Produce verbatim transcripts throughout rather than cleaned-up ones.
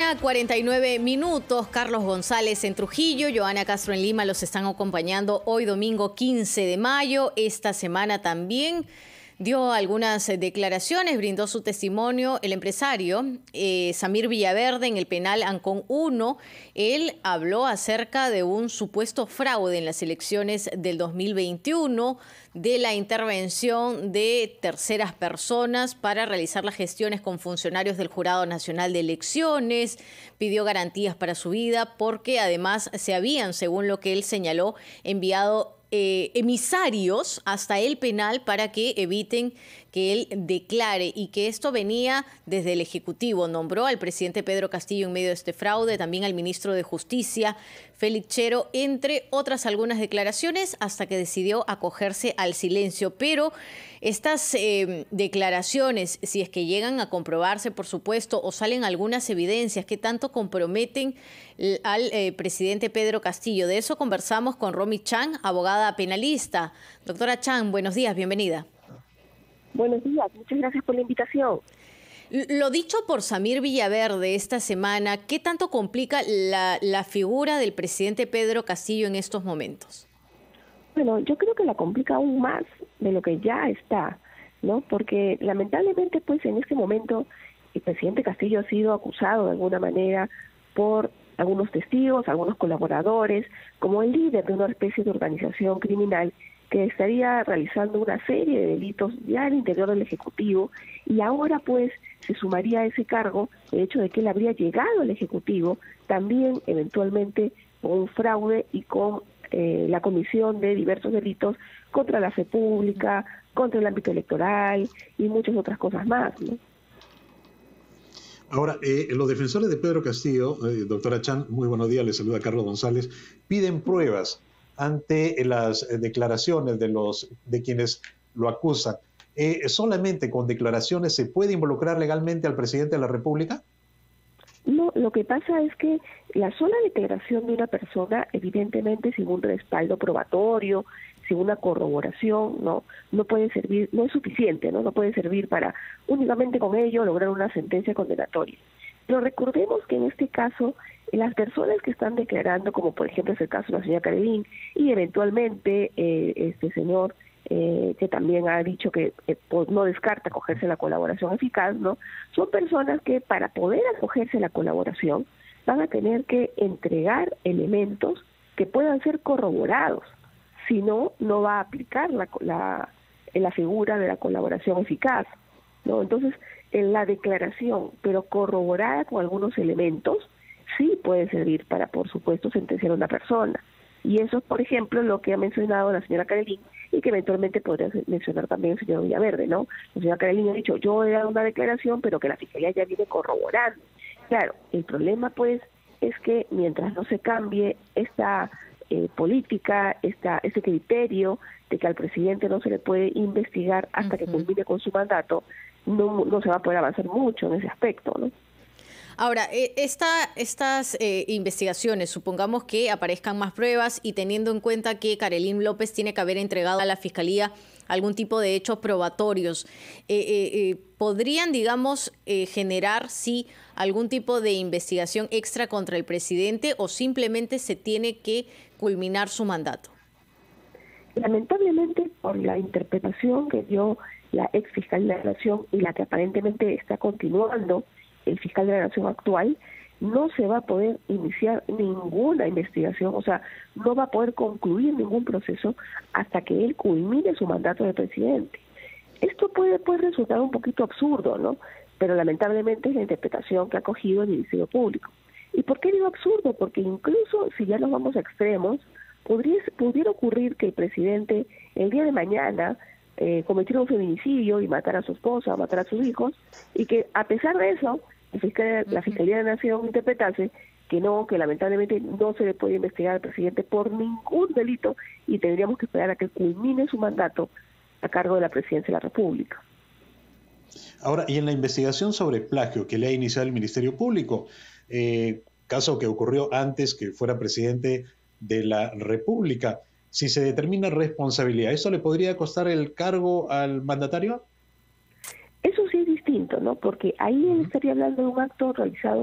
cuarenta y nueve minutos, Carlos González en Trujillo, Joana Castro en Lima los están acompañando hoy domingo quince de mayo. Esta semana también dio algunas declaraciones, brindó su testimonio el empresario eh, Samir Villaverde en el penal Ancón uno. Él habló acerca de un supuesto fraude en las elecciones del dos mil veintiuno, de la intervención de terceras personas para realizar las gestiones con funcionarios del Jurado Nacional de Elecciones. Pidió garantías para su vida porque además se habían, según lo que él señaló, enviado Eh, emisarios hasta el penal para que eviten que él declare, y que esto venía desde el Ejecutivo. Nombró al presidente Pedro Castillo en medio de este fraude, también al ministro de Justicia, Félix Chero, entre otras algunas declaraciones, hasta que decidió acogerse al silencio. Pero estas eh, declaraciones, si es que llegan a comprobarse, por supuesto, o salen algunas evidencias que tanto comprometen al eh, presidente Pedro Castillo. De eso conversamos con Romy Chan, abogada penalista. Doctora Chan, buenos días, bienvenida. Buenos días, muchas gracias por la invitación. Lo dicho por Samir Villaverde esta semana, ¿qué tanto complica la, la figura del presidente Pedro Castillo en estos momentos? Bueno, yo creo que la complica aún más de lo que ya está, ¿no? Porque lamentablemente, pues en este momento, el presidente Castillo ha sido acusado de alguna manera por algunos testigos, algunos colaboradores, como el líder de una especie de organización criminal que estaría realizando una serie de delitos ya al interior del Ejecutivo, y ahora pues se sumaría a ese cargo el hecho de que él habría llegado al Ejecutivo también eventualmente con un fraude y con eh, la comisión de diversos delitos contra la fe pública, contra el ámbito electoral y muchas otras cosas más, ¿no? Ahora, eh, los defensores de Pedro Castillo, eh, doctora Chan, muy buenos días, les saluda Carlos González, piden pruebas ante las declaraciones de los de quienes lo acusan. Eh, ¿Solamente con declaraciones se puede involucrar legalmente al presidente de la República? No, lo que pasa es que la sola declaración de una persona, evidentemente sin un respaldo probatorio, sin una corroboración, no, no puede servir, no es suficiente, no, no puede servir para únicamente con ello lograr una sentencia condenatoria. Pero recordemos que en este caso, las personas que están declarando, como por ejemplo es el caso de la señora Carolín, y eventualmente eh, este señor eh, que también ha dicho que eh, pues no descarta acogerse a la colaboración eficaz, ¿no? Son personas que para poder acogerse a la colaboración van a tener que entregar elementos que puedan ser corroborados. Si no, no va a aplicar la, la, la figura de la colaboración eficaz, ¿no? Entonces, en la declaración, pero corroborada con algunos elementos, sí puede servir para, por supuesto, sentenciar a una persona. Y eso es, por ejemplo, lo que ha mencionado la señora Carolín y que eventualmente podría mencionar también el señor Villaverde, ¿no? La señora Carolín ha dicho, yo he dado una declaración, pero que la Fiscalía ya viene corroborando. Claro, el problema, pues, es que mientras no se cambie esta eh, política, esta, este criterio de que al presidente no se le puede investigar hasta uh-huh. que culmine con su mandato, no, no se va a poder avanzar mucho en ese aspecto, ¿no? Ahora, esta, estas eh, investigaciones, supongamos que aparezcan más pruebas y teniendo en cuenta que Carolín López tiene que haber entregado a la Fiscalía algún tipo de hechos probatorios, eh, eh, eh, ¿podrían, digamos, eh, generar, sí, algún tipo de investigación extra contra el presidente o simplemente se tiene que culminar su mandato? Lamentablemente, por la interpretación que dio la ex fiscal de la Nación y la que aparentemente está continuando el fiscal de la Nación actual, no se va a poder iniciar ninguna investigación, o sea, no va a poder concluir ningún proceso hasta que él culmine su mandato de presidente. Esto puede, puede resultar un poquito absurdo, ¿no? Pero lamentablemente es la interpretación que ha cogido el Ministerio Público. ¿Y por qué digo absurdo? Porque incluso si ya nos vamos a extremos, podría, pudiera ocurrir que el presidente el día de mañana eh, cometiera un feminicidio y matara a su esposa, matara a sus hijos, y que a pesar de eso, la Fiscalía, la Fiscalía de la Nación interpretase que no, que lamentablemente no se le puede investigar al presidente por ningún delito y tendríamos que esperar a que culmine su mandato a cargo de la Presidencia de la República. Ahora, y en la investigación sobre plagio que le ha iniciado el Ministerio Público, eh, caso que ocurrió antes que fuera presidente de la República, si se determina responsabilidad, ¿eso le podría costar el cargo al mandatario? Eso sí es distinto, ¿no? Porque ahí él estaría hablando de un acto realizado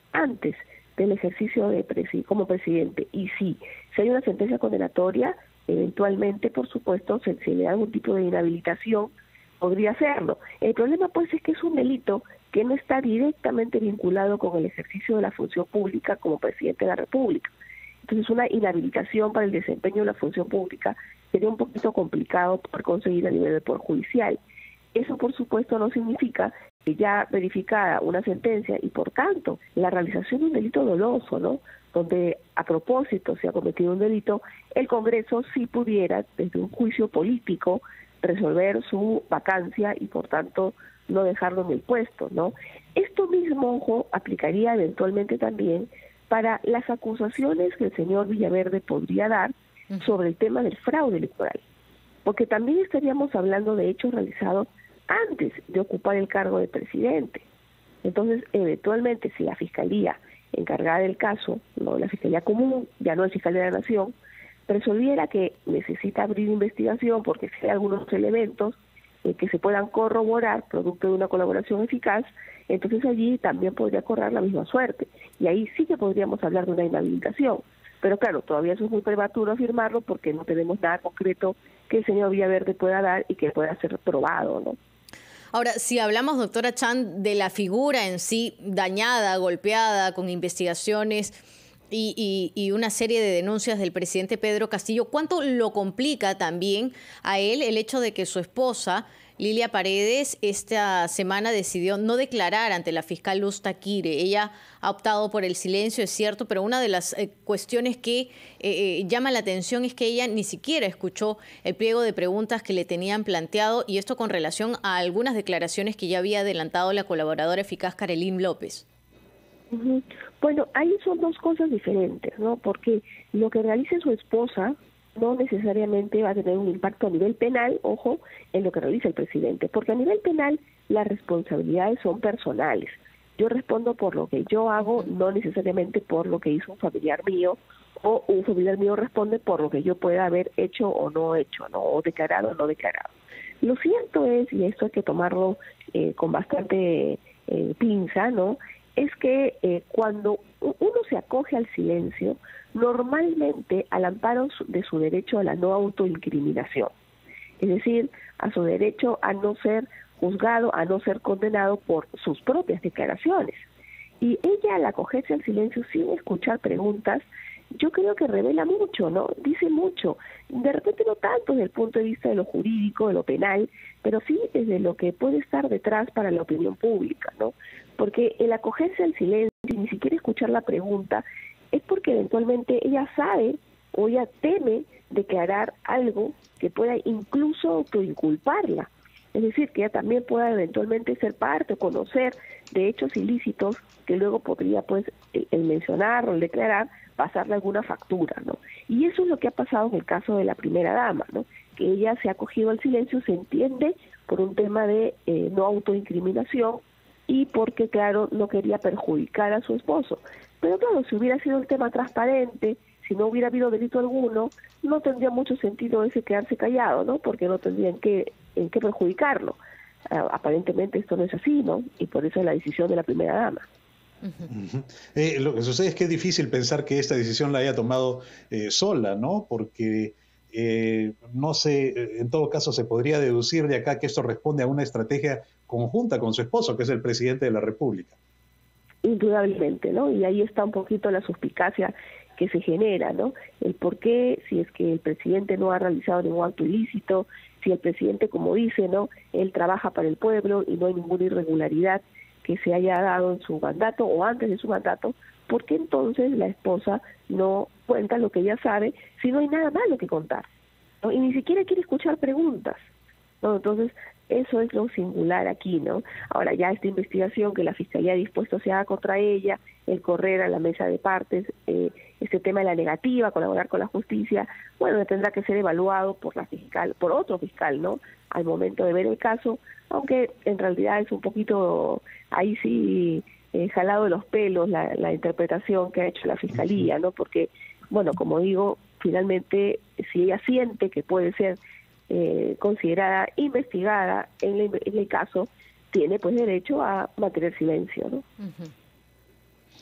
antes del ejercicio de presi como presidente. Y sí, si hay una sentencia condenatoria, eventualmente, por supuesto, si se le da algún tipo de inhabilitación, podría hacerlo. El problema, pues, es que es un delito que no está directamente vinculado con el ejercicio de la función pública como presidente de la República. Entonces, una inhabilitación para el desempeño de la función pública sería un poquito complicado por conseguir a nivel del Poder Judicial. Eso, por supuesto, no significa que ya verificada una sentencia y, por tanto, la realización de un delito doloso, ¿no?, donde a propósito se ha cometido un delito, el Congreso sí pudiera, desde un juicio político, resolver su vacancia y, por tanto, no dejarlo en el puesto, ¿no? Esto mismo, ojo, aplicaría eventualmente también para las acusaciones que el señor Villaverde podría dar sobre el tema del fraude electoral, porque también estaríamos hablando de hechos realizados antes de ocupar el cargo de presidente. Entonces, eventualmente, si la Fiscalía encargada del caso, no la Fiscalía Común, ya no el Fiscal de la Nación, resolviera que necesita abrir investigación porque si hay algunos elementos eh, que se puedan corroborar producto de una colaboración eficaz, entonces allí también podría correr la misma suerte. Y ahí sí que podríamos hablar de una inhabilitación. Pero claro, todavía eso es muy prematuro afirmarlo porque no tenemos nada concreto que el señor Villaverde pueda dar y que pueda ser probado, ¿no? Ahora, si hablamos, doctora Chan, de la figura en sí dañada, golpeada, con investigaciones y, y, y una serie de denuncias del presidente Pedro Castillo, ¿cuánto lo complica también a él el hecho de que su esposa, Lilia Paredes, esta semana decidió no declarar ante la fiscal Luz Taquire? Ella ha optado por el silencio, es cierto, pero una de las eh, cuestiones que eh, eh, llama la atención es que ella ni siquiera escuchó el pliego de preguntas que le tenían planteado, y esto con relación a algunas declaraciones que ya había adelantado la colaboradora eficaz Carolyn López. Uh-huh. Bueno, ahí son dos cosas diferentes, ¿no? Porque lo que realice su esposa no necesariamente va a tener un impacto a nivel penal, ojo, en lo que realiza el presidente, porque a nivel penal las responsabilidades son personales. Yo respondo por lo que yo hago, no necesariamente por lo que hizo un familiar mío, o un familiar mío responde por lo que yo pueda haber hecho o no hecho, ¿no?, o declarado o no declarado. Lo cierto es, y esto hay que tomarlo eh, con bastante eh, pinza, ¿no?, es que eh, cuando uno se acoge al silencio, normalmente al amparo de su derecho a la no autoincriminación, es decir, a su derecho a no ser juzgado, a no ser condenado por sus propias declaraciones. Y ella, al acogerse al silencio sin escuchar preguntas, yo creo que revela mucho, ¿no? Dice mucho. De repente no tanto desde el punto de vista de lo jurídico, de lo penal, pero sí desde lo que puede estar detrás para la opinión pública, ¿no? Porque el acogerse al silencio y ni siquiera escuchar la pregunta es porque eventualmente ella sabe o ella teme declarar algo que pueda incluso autoinculparla. Es decir, que ella también pueda eventualmente ser parte o conocer de hechos ilícitos que luego podría, pues, el, el mencionar o el declarar, pasarle alguna factura, ¿no? Y eso es lo que ha pasado en el caso de la primera dama, ¿no? Que ella se ha acogido al silencio, se entiende, por un tema de eh, no autoincriminación y porque, claro, no quería perjudicar a su esposo. Pero claro, si hubiera sido un tema transparente, si no hubiera habido delito alguno, no tendría mucho sentido ese quedarse callado, ¿no? Porque no tendrían que, en qué perjudicarlo. Uh, aparentemente esto no es así, ¿no? Y por eso es la decisión de la primera dama. Uh-huh. Eh, lo que sucede es que es difícil pensar que esta decisión la haya tomado eh, sola, ¿no? Porque eh, no sé, en todo caso se podría deducir de acá que esto responde a una estrategia conjunta con su esposo, que es el presidente de la República. Indudablemente, ¿no? Y ahí está un poquito la suspicacia que se genera, ¿no? El por qué, si es que el presidente no ha realizado ningún acto ilícito, si el presidente, como dice, ¿no?, él trabaja para el pueblo y no hay ninguna irregularidad que se haya dado en su mandato o antes de su mandato, ¿por qué entonces la esposa no cuenta lo que ella sabe si no hay nada malo que contar, ¿no? Y ni siquiera quiere escuchar preguntas, ¿no? Entonces, eso es lo singular aquí, ¿no? Ahora, ya esta investigación que la Fiscalía ha dispuesto se haga contra ella, el correr a la mesa de partes, eh, este tema de la negativa, colaborar con la justicia, bueno, tendrá que ser evaluado por la fiscal, por otro fiscal, ¿no?, al momento de ver el caso, aunque en realidad es un poquito, ahí sí, eh, jalado de los pelos la, la interpretación que ha hecho la Fiscalía, ¿no? Porque, bueno, como digo, finalmente, si ella siente que puede ser Eh, considerada investigada en el, en el caso, tiene pues derecho a mantener silencio, ¿no? Uh-huh.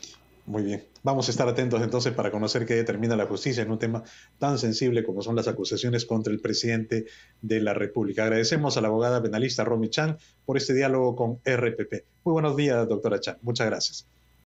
Muy bien. Vamos a estar atentos entonces para conocer qué determina la justicia en un tema tan sensible como son las acusaciones contra el presidente de la República. Agradecemos a la abogada penalista Romy Chan por este diálogo con R P P. Muy buenos días, doctora Chan. Muchas gracias.